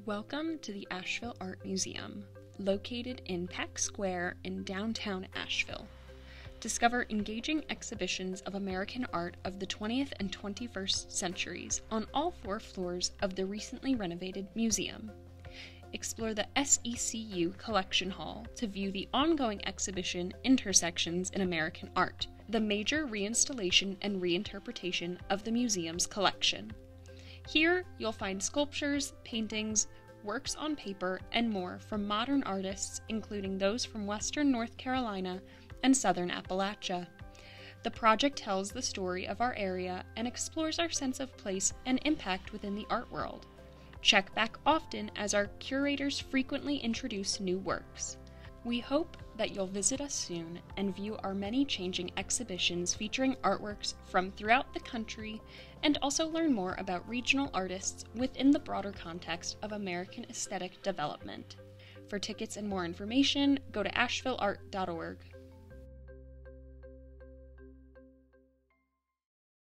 Welcome to the Asheville Art Museum, located in Peck Square in downtown Asheville. Discover engaging exhibitions of American art of the 20th and 21st centuries on all 4 floors of the recently renovated museum. Explore the SECU Collection Hall to view the ongoing exhibition Intersections in American Art, the major reinstallation and reinterpretation of the museum's collection. Here, you'll find sculptures, paintings, works on paper, and more from modern artists, including those from Western North Carolina and Southern Appalachia. The project tells the story of our area and explores our sense of place and impact within the art world. Check back often as our curators frequently introduce new works. We hope that you'll visit us soon and view our many changing exhibitions featuring artworks from throughout the country, and also learn more about regional artists within the broader context of American aesthetic development. For tickets and more information, go to ashevilleart.org.